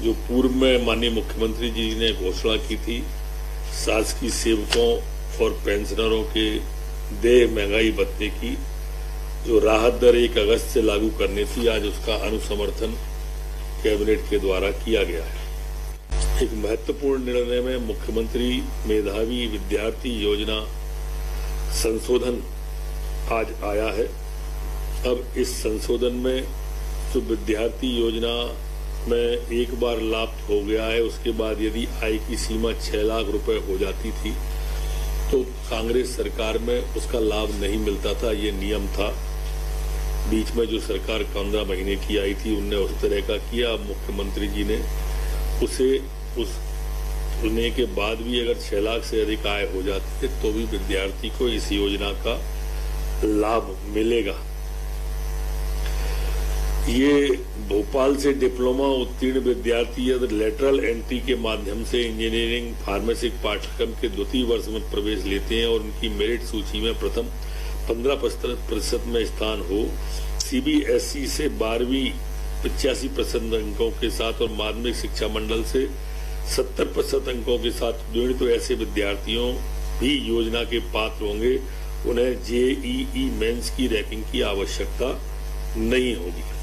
जो पूर्व में माननीय मुख्यमंत्री जी ने घोषणा की थी, शासकीय सेवकों और पेंशनरों के देय महंगाई भत्ते की जो राहत दर 1 अगस्त से लागू करनी थी, आज उसका अनुसमर्थन कैबिनेट के द्वारा किया गया है। एक महत्वपूर्ण निर्णय में मुख्यमंत्री मेधावी विद्यार्थी योजना संशोधन आज आया है। अब इस संशोधन में जो विद्यार्थी योजना में एक बार लाभ हो गया है, उसके बाद यदि आय की सीमा 6 लाख रुपए हो जाती थी तो कांग्रेस सरकार में उसका लाभ नहीं मिलता था, ये नियम था। बीच में जो सरकार 15 महीने की आई थी उनने उस तरह का किया। मुख्यमंत्री जी ने उसे होने के बाद भी अगर 6 लाख से अधिक आय हो जाती है तो भी विद्यार्थी को इस योजना का लाभ मिलेगा। ये भोपाल से डिप्लोमा उत्तीर्ण विद्यार्थी यदि लेटरल एंट्री के माध्यम से इंजीनियरिंग फार्मेसी पाठ्यक्रम के द्वितीय वर्ष में प्रवेश लेते हैं और उनकी मेरिट सूची में प्रथम 15% में स्थान हो, सीबीएसई से 12वीं 85% अंकों के साथ और माध्यमिक शिक्षा मंडल से 70% अंकों के साथ उत्तीर्ण, तो ऐसे विद्यार्थियों भी योजना के पात्र होंगे। उन्हें जेईई मेंस की रैंकिंग की आवश्यकता नहीं होगी।